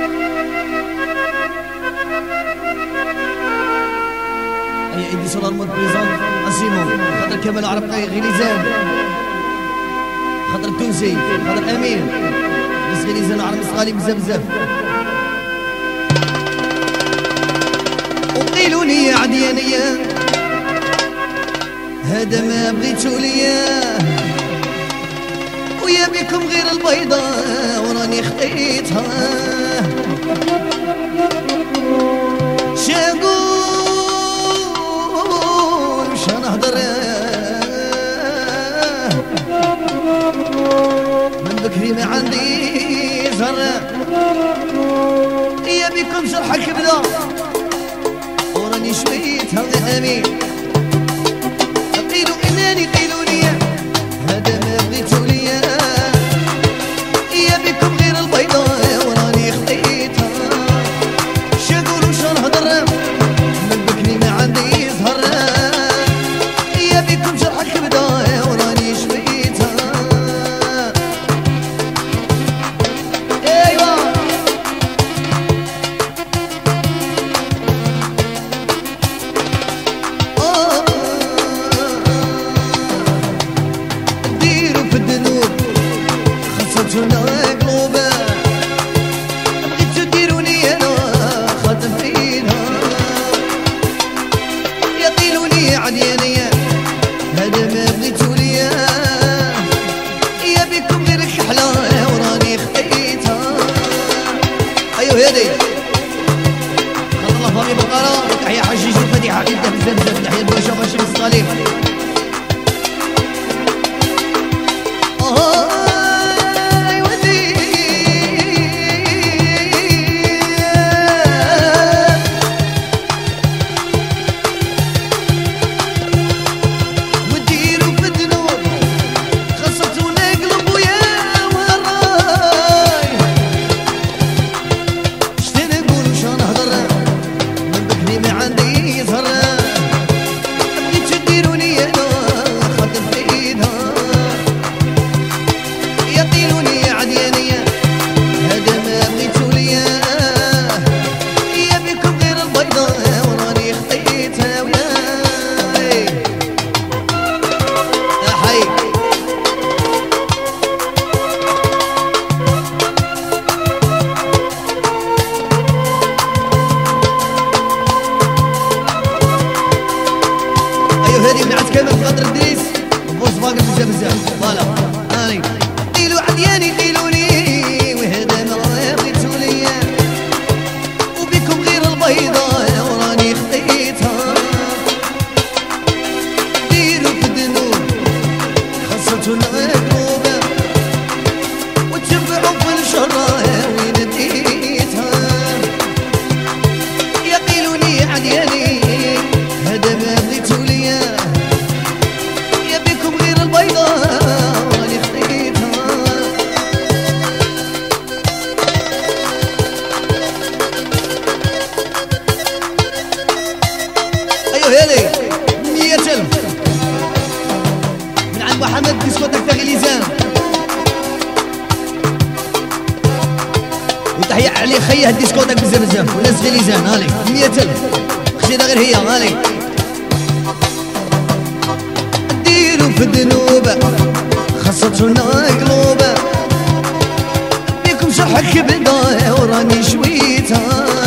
هي ايدي سولار مود بريزون اسيمو خاطر كمال عرب غليزان خاطر التونسي خاطر امين بس غليزان عرب صغالي بزاف بزاف. وقيلوني يا عديانية هذا ما بغيتو ليا ويا بكم غير البيضة وراني خطيتها. شاقول مش هنهضر من بكري ما عندي زهر يا بكم شرحك بدا وراني شويتها غير امين. قيلوا اناني قيلوا ليا هذا ما بغيتو ليا يا بكم غير البيضة وراني خطيتها. شاقولوا شو نهضر من بكري ما عندي زهر يا بكم شرحك بدا وراني شويتها. ايوا ديروا في الذنوب خاصتنا قلوبه بغيتو ديروني انا خاطر فينا. يا قيلوني يا عديانية هذا ما بغيتو ليا يا بكم غير الكحلة وراني خطيتها. ايوا هادي خاطر الله فامي بقرة تحية حجيج الفاتحة عيدة بزاف بزاف تحية الباشا باشا بالصليب. هذه من عند كامل خاطر الدريس بوس باقر بزاف بزاف فوالا. هاني قيلوا عدياني قيلوا لي وهذا ما بغيتو ليا وبكم غير البيضة وراني خطيتها. ديروا في الذنوب خاصتنا قلوبه وتبعوا في الشر وين ديتها. يا قيلوني يا عدياني هذا ما بغيتو ليا يا بكم غير البيضة وراني خطيتها. ايوا هذي 100,000 من عند محمد ديسكوتك تاع غليزان وتحية علي خيه الديسكوتك بزاف بزاف وناس غليزان. هاني 100,000 خشينا غير هي. هاني ديروا في الذنوب خاصتنا قلوبه بيكم شرحك بدا وراني شويتها.